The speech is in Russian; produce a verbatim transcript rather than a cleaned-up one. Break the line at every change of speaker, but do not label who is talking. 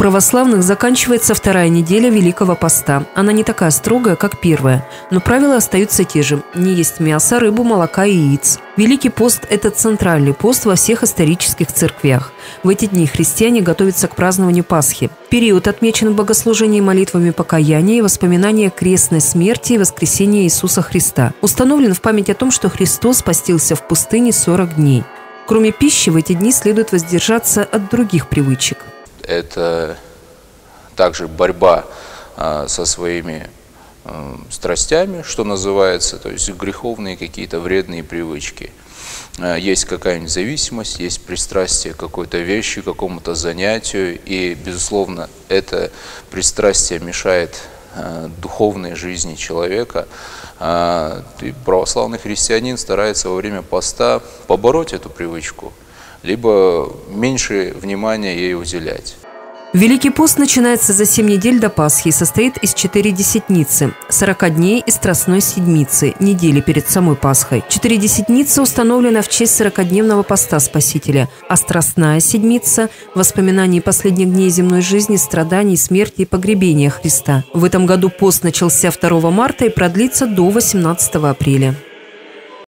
православных заканчивается вторая неделя Великого Поста. Она не такая строгая, как первая, но правила остаются те же – не есть мясо, рыбу, молока и яиц. Великий пост – это центральный пост во всех исторических церквях. В эти дни христиане готовятся к празднованию Пасхи. Период отмечен в богослужении молитвами покаяния и воспоминания крестной смерти и воскресения Иисуса Христа. Установлен в память о том, что Христос постился в пустыне сорок дней. Кроме пищи, в эти дни следует воздержаться от других привычек.
Это также борьба а, со своими а, страстями, что называется, то есть греховные какие-то вредные привычки. А, есть какая-нибудь зависимость, есть пристрастие к какой-то вещи, к какому-то занятию, и, безусловно, это пристрастие мешает а, духовной жизни человека. А, и православный христианин старается во время поста побороть эту привычку, либо меньше внимания ей уделять.
Великий пост начинается за семь недель до Пасхи и состоит из четыре десятницы, сорока дней и Страстной седмицы, недели перед самой Пасхой. Четыре десятницы установлена в честь сорокадневного поста Спасителя, а Страстная седмица – воспоминания последних дней земной жизни, страданий, смерти и погребения Христа. В этом году пост начался второго марта и продлится до восемнадцатого апреля.